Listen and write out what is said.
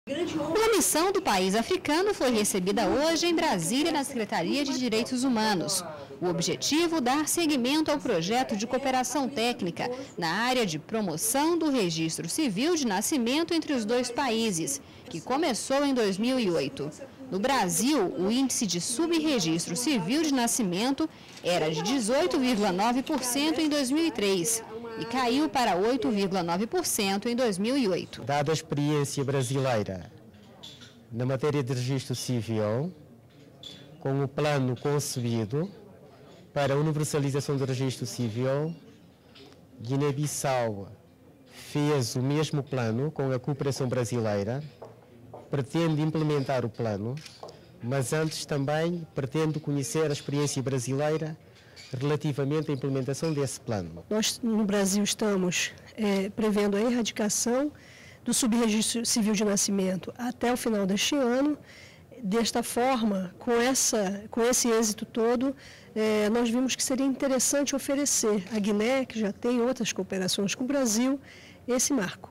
Uma missão do país africano foi recebida hoje em Brasília, na Secretaria de Direitos Humanos. O objetivo, dar seguimento ao projeto de cooperação técnica na área de promoção do registro civil de nascimento entre os dois países, que começou em 2008. No Brasil, o índice de subregistro civil de nascimento era de 18,9% em 2003 e caiu para 8,9% em 2008. Dada a experiência brasileira na matéria de registro civil, com o plano concebido para a universalização do registro civil, Guiné-Bissau fez o mesmo plano com a cooperação brasileira, pretende implementar o plano, mas antes também pretende conhecer a experiência brasileira relativamente à implementação desse plano. Nós, no Brasil, estamos prevendo a erradicação do subregistro civil de nascimento até o final deste ano. Desta forma, com esse êxito todo, nós vimos que seria interessante oferecer à Guiné, que já tem outras cooperações com o Brasil, esse marco.